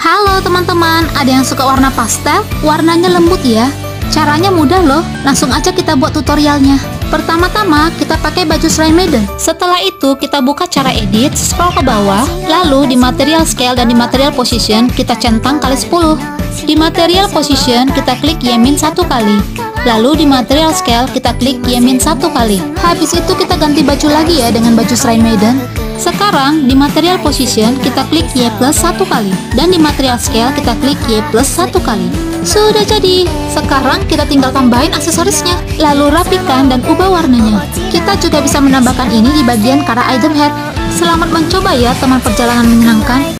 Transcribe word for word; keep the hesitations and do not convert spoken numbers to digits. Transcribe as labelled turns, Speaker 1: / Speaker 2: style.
Speaker 1: Halo teman-teman, ada yang suka warna pastel? Warnanya lembut ya. Caranya mudah loh, langsung aja kita buat tutorialnya. Pertama-tama kita pakai baju Shrine Maiden. Setelah itu kita buka cara edit, scroll ke bawah, lalu di material scale dan di material position kita centang kali sepuluh. Di material position kita klik Y min satu kali. Lalu di material scale kita klik Y min satu kali. Habis itu kita ganti baju lagi ya dengan baju Shrine Maiden. Sekarang di material position kita klik Y plus satu kali. Dan di material scale kita klik Y plus satu kali. Sudah jadi. Sekarang kita tinggal tambahin aksesorisnya. Lalu rapikan dan ubah warnanya. Kita juga bisa menambahkan ini di bagian kara item head. Selamat mencoba ya teman, perjalanan menyenangkan.